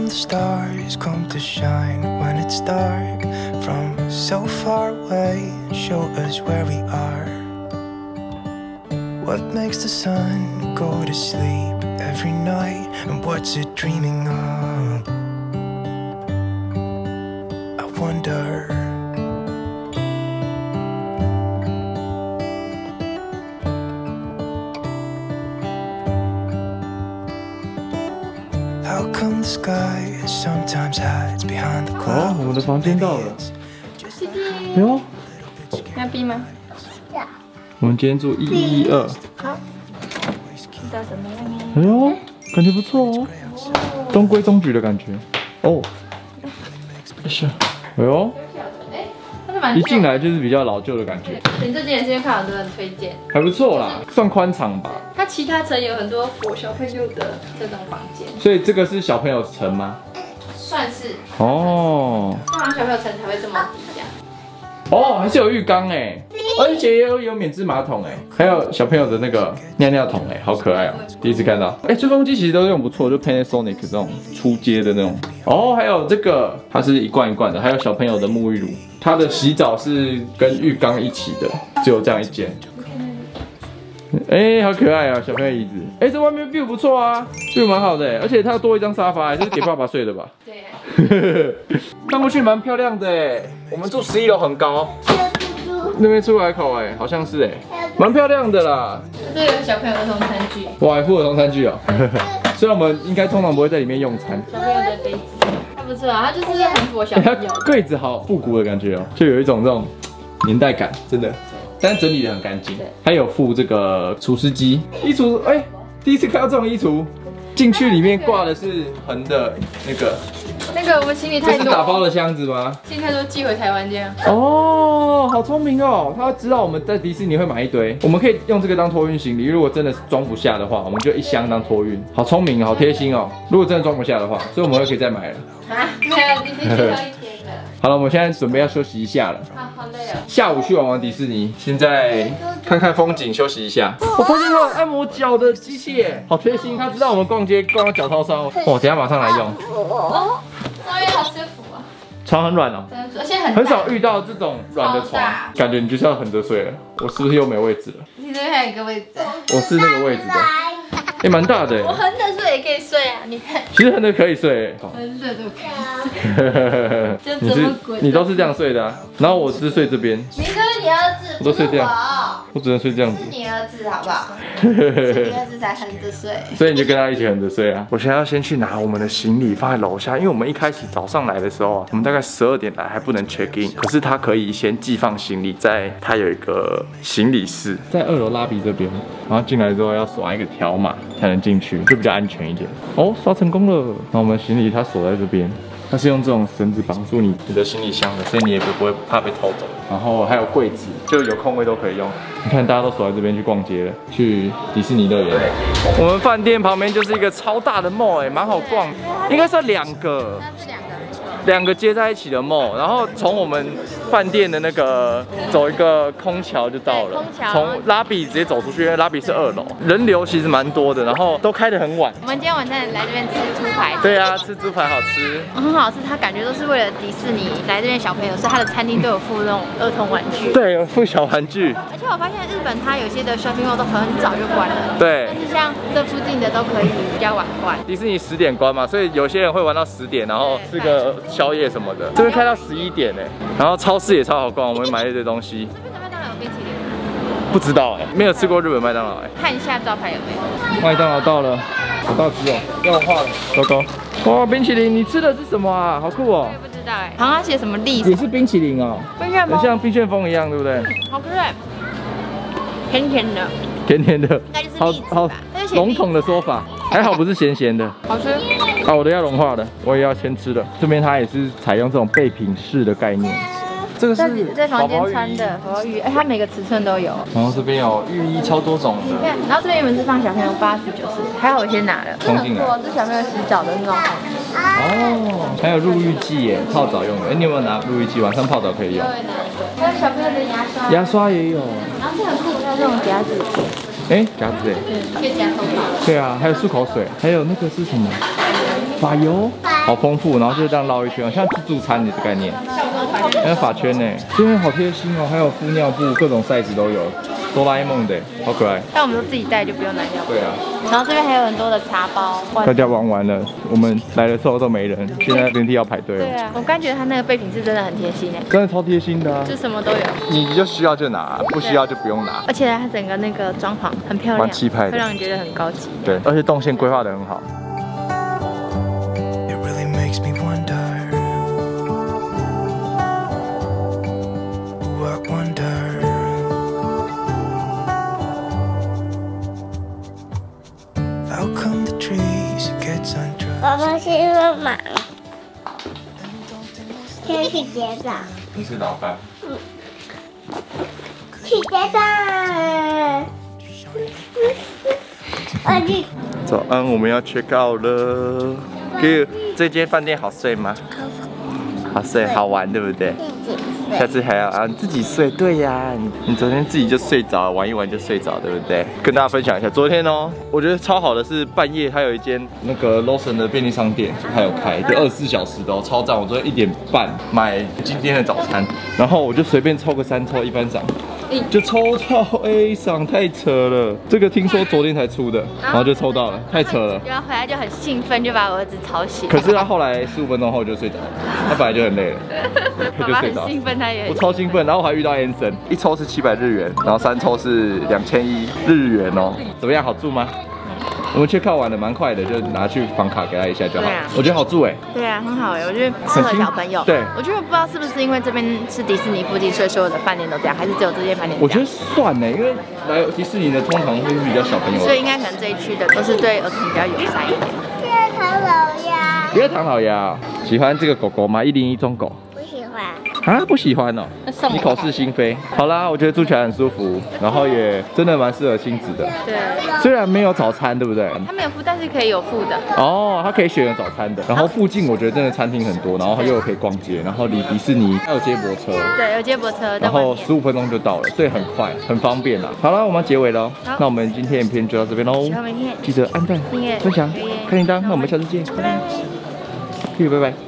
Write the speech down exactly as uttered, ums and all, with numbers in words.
the stars come to shine when it's dark from so far away and show us where we are? What makes the sun go to sleep every night, and what's it dreaming of? I wonder. How come the sky sometimes hides behind the 哦，我们的 clouds? 房间到了。 弟弟， 哎呦， 要逼吗？ 我们今天住一一二。 好，知道什么样呢？ 哎呦，感觉不错哦，中规中矩的感觉。哦，哎呀，哎呦， 哎，它是蛮一进来就是比较老旧的感觉， 你这间也是因为看很多人推荐， 还不错啦，算宽敞吧。 它其他层有很多佛小朋友的这种房间， 所以这个是小朋友层吗？ 算是哦， 通常小朋友层才会这么低呀。 哦，还是有浴缸哎，而且也有有免治马桶哎，还有小朋友的那个尿尿桶哎，好可爱哦，第一次看到。哎，吹风机其实都用不错，就 Panasonic 这种初阶的那种。哦，还有这个，它是一罐一罐的，还有小朋友的沐浴乳，它的洗澡是跟浴缸一起的，只有这样一间。哎、欸，好可爱啊，小朋友椅子。哎、欸，这外面 view 不错啊 ，view 蛮好的哎，而且它多一张沙发，这是给爸爸睡的吧？ 对。 看过去蛮漂亮的哎，我们住十一楼很高。那边出海口哎，好像是哎，蛮漂亮的啦。 这有小朋友儿童餐具。 哇，还附儿童餐具哦。虽然我们应该通常不会在里面用餐。 小朋友的杯子，还不错啊，它就是很符合小朋友。 柜子好复古的感觉哦，就有一种这种年代感，真的。但是整理的很干净，还有附这个除湿机、衣橱。哎、欸，第一次看到这种衣橱，进去里面挂的是横的那个。 那个我们行李太多。 这是打包的箱子吗？ 行李太多寄回台湾这样。 哦，好聪明哦！他知道我们在迪士尼会买一堆，我们可以用这个当托运行李。如果真的是装不下的话，我们就一箱当托运。好聪明，好贴心哦！如果真的装不下的话，所以我们会可以再买了。 啊，没有，已经最后一天了。 好了，我们现在准备要休息一下了。 好好累哦。下午去玩玩迪士尼，现在看看风景，休息一下。我发现有按摩脚的机器耶，好贴心。他知道我们逛街逛到脚超酸，哦，等下马上来用。 哦，上面好舒服啊。 床很软哦， 而且很很少遇到这种软的床，感觉你就是要横着睡了。我是不是又没位置了？ 你这边还有一个位置。 我是那个位置的。也蛮大的哎， 我横着睡也可以睡啊，你看。 其实横着可以睡， 横着都可以睡。就这么滚。 你都是这样睡的啊？然后我是睡这边。 你这是你儿子， 我都睡这样。我只能睡这样子。 是你儿子好不好？是你儿子才横着睡。 所以你就跟他一起横着睡啊。我现在要先去拿我们的行李放在楼下，因为我们一开始早上来的时候啊，我们大概十二点来还不能 check in， 可是他可以先寄放行李，在他有一个行李室，在二楼拉比这边，然后进来之后要刷一个条码。才能进去，就比较安全一点。哦，刷成功了。那我们行李它锁在这边，它是用这种绳子绑住你你的行李箱的，所以你也不会怕被偷走。然后还有柜子，就有空位都可以用。你看大家都锁在这边去逛街了，去迪士尼乐园。我们饭店旁边就是一个超大的 mall， 哎，蛮好逛，应该是两个。 那是两个。 两个接在一起的 mall， 然后从我们饭店的那个走一个空桥就到了，从拉比直接走出去，因为拉比是二楼，人流其实蛮多的，然后都开得很晚。 我们今天晚上来这边吃猪排， 对啊，吃猪排好吃， 很好吃。它感觉都是为了迪士尼来这边小朋友，所以它的餐厅都有附那种儿童玩具。 对，有附小玩具。 而且我发现日本它有些的 shopping mall 都很早就关了， 对， 但是像这附近的都可以比较晚关。 迪士尼十点关嘛，所以有些人会玩到十点，然后吃个宵夜什么的。这边开到十一点哎，然后超市也超好逛，我们买了一堆东西。 这边的麦当劳有冰淇淋吗？ 不知道哎，没有吃过日本麦当劳哎。 看一下招牌有没有。 麦当劳到了，好大只哦，要我画了，糟糕。哇，冰淇淋，你吃的是什么啊？好酷哦！ 我也不知道哎，好像写什么栗， 也是冰淇淋哦， 冰旋风， 很像冰旋风一样，对不对？ 嗯，好吃哎，甜甜的， 甜甜的， 应该就是好栗子吧？ 好笼统的说法，还好不是咸咸的。 好吃。 啊，我的要融化了，我也要先吃了。这边它也是采用这种备品式的概念。这个是在房间穿的宝宝浴，哎，它每个尺寸都有。 然后这边有浴衣超多种的。 看，然后这边原本是放小朋友八十九十，还好我先拿了。这很酷哦，这小朋友洗澡的那种。 哦，还有入浴剂耶，泡澡用的。哎，你有没有拿入浴剂？晚上泡澡可以用。 还有小朋友的牙刷。 牙刷也有。 然后这很酷，还有这种夹子。 哎，夹子哎。 对，可以夹头发。 对啊，还有漱口水，还有那个是什么？发油。 好丰富，然后就这样绕一圈，像自助餐的概念。还有发圈呢，这边好贴心哦，还有敷尿布，各种 size 都有，哆啦 A 梦的，好可爱。 但我们都自己带，就不用拿尿布。 对啊。 然后这边还有很多的茶包。 大家玩完了，我们来的时候都没人，现在电梯要排队了。 对啊，我刚觉得他那个备品是真的很贴心哎， 真的超贴心的啊， 就什么都有。 你就需要就拿，不需要就不用拿。 而且它整个那个装潢很漂亮， 蛮气派的， 会让人觉得很高级。 对，而且动线规划得很好。 It really makes me wonder. Ooh, I wonder. How come the trees get undressed? 爸爸是个忙，先去结账， 你是老板。 去结账。我去。 早安，我们要 check out 了。哥，这间饭店好睡吗？好睡，好玩，对不对？下次还要啊，你自己睡。对呀，你你昨天自己就睡着，玩一玩就睡着，对不对？跟大家分享一下，昨天哦，我觉得超好的是半夜还有一间那个 Lawson 的便利商店还有开，就二十四小时的哦，超赞！我昨天一点半买今天的早餐，然后我就随便抽个三抽一番赏。就抽到 A 赏，太扯了！这个听说昨天才出的，然后就抽到了，太扯了。 然后回来就很兴奋，就把我儿子吵醒。 可是他后来十五分钟后就睡着了，他本来就很累了，他就睡着。 很兴奋，他也我超兴奋，然后我还遇到 Anson， 一抽是七百日元，然后三抽是两千一日元哦。怎么样，好住吗？我们去看完了，蛮快的，就拿去房卡给他一下就好。 啊、 我觉得好住哎。 对啊，很好哎，我觉得适合小朋友。 对， 我觉得不知道是不是因为这边是迪士尼附近，所以所有的饭店都这样，还是只有这间饭店？ 我觉得算呢，因为来迪士尼的通常会是比较小朋友， 所以应该可能这一区的都是对儿童比较友善一点。 第二唐老鸭。 第二唐老鸭，喜欢这个狗狗吗？一零一中狗。 不喜欢。 啊，不喜欢哦，你口是心非。好啦，我觉得住起来很舒服，然后也真的蛮适合亲子的。 对， 虽然没有早餐，对不对？ 它没有附，但是可以有附的。 哦，它可以选有早餐的。然后附近我觉得真的餐厅很多，然后又可以逛街，然后离迪士尼还有接驳车。 对，有接驳车。 然后十五分钟就到了，所以很快，很方便啦。好了，我们要结尾了，那我们今天影片就到这边喽。 喜欢影片， 记得按赞、分享、开铃铛。那我们下次见，拜拜。拜拜。